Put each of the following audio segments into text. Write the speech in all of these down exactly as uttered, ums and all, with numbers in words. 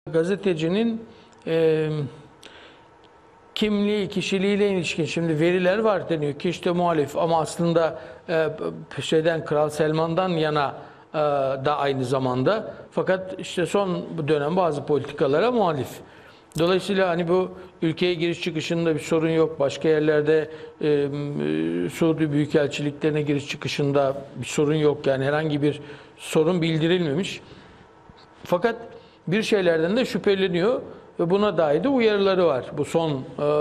Gazetecinin e, kimliği, kişiliğiyle ilişkin şimdi veriler var deniyor ki işte muhalif ama aslında e, şeyden Kral Selman'dan yana e, da aynı zamanda, fakat işte son dönem bazı politikalara muhalif. Dolayısıyla hani bu ülkeye giriş çıkışında bir sorun yok. Başka yerlerde e, Suudi Büyükelçiliklerine giriş çıkışında bir sorun yok. Yani herhangi bir sorun bildirilmemiş. Fakat bir şeylerden de şüpheleniyor ve buna dair de uyarıları var. Bu son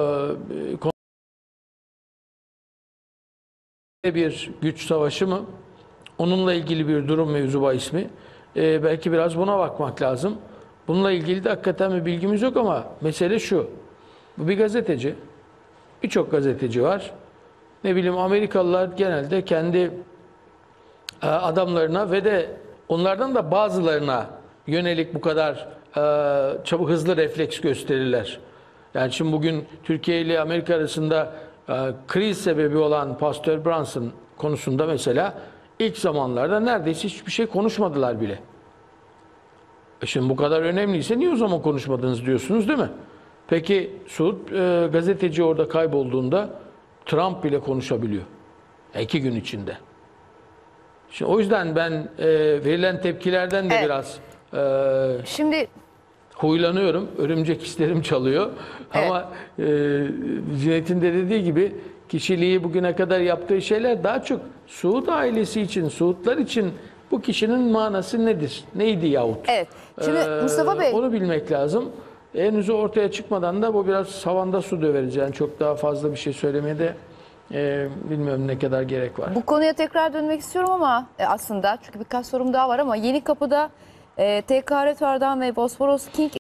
e, bir güç savaşı mı? Onunla ilgili bir durum mevzu bahis mi? E, belki biraz buna bakmak lazım. Bununla ilgili de hakikaten bir bilgimiz yok ama mesele şu. Bu bir gazeteci. Birçok gazeteci var. Ne bileyim, Amerikalılar genelde kendi e, adamlarına ve de onlardan da bazılarına yönelik bu kadar e, çabuk hızlı refleks gösterirler. Yani şimdi bugün Türkiye ile Amerika arasında e, kriz sebebi olan Pastor Brunson konusunda mesela ilk zamanlarda neredeyse hiçbir şey konuşmadılar bile. E şimdi bu kadar önemliyse niye o zaman konuşmadınız diyorsunuz, değil mi? Peki Suud e, gazeteci orada kaybolduğunda Trump bile konuşabiliyor. E, iki gün içinde. Şimdi o yüzden ben e, verilen tepkilerden de evet. biraz e, Şimdi huylanıyorum. Örümcek hislerim çalıyor. Evet. Ama e, Cüneyt'in de dediği gibi kişiliği bugüne kadar yaptığı şeyler daha çok Suud ailesi için, Suudlar için bu kişinin manası nedir? Neydi yahut? Evet. Şimdi ee, Mustafa Bey, onu bilmek lazım. Henüz ortaya çıkmadan da bu biraz savanda su döveriz. Yani çok daha fazla bir şey söylemeye de e, bilmiyorum ne kadar gerek var. bu konuya tekrar dönmek istiyorum ama e, aslında çünkü birkaç sorum daha var ama Yeni Kapı'da e, T K Retor'dan ve Bosporus King